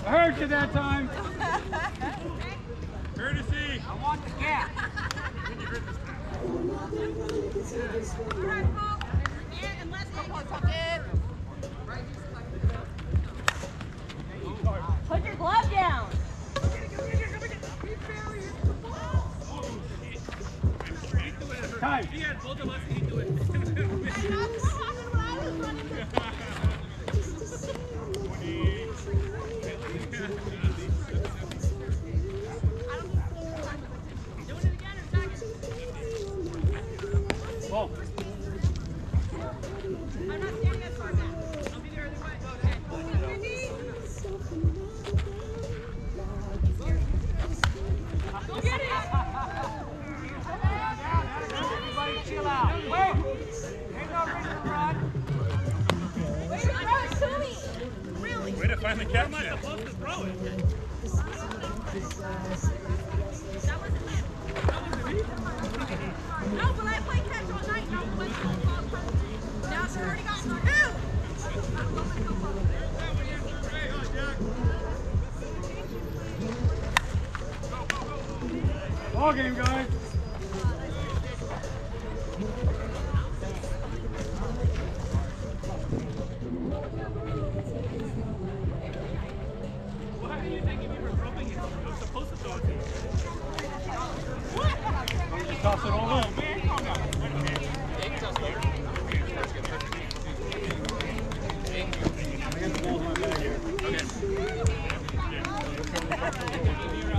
I heard you that time. Courtesy. I want the gap. All right, Paul. And let's go. Put your glove down. Time. He had both of us, he do it. Ball. I'm not standing as far back. I'll be there either way. Go get it! Everybody chill out. Wait! Ain't no reason to run. Way to throw it to me! Really? Way to find the catch. Where am I supposed to throw it? That wasn't him. No, but I played catch all night. No, but now she's already gotten two. Ball game, guys. Why are you thinking we were throwing it? I was supposed to throw it to you. Just toss it over. Oh, man, calm down. I got the balls in my bag here. Okay.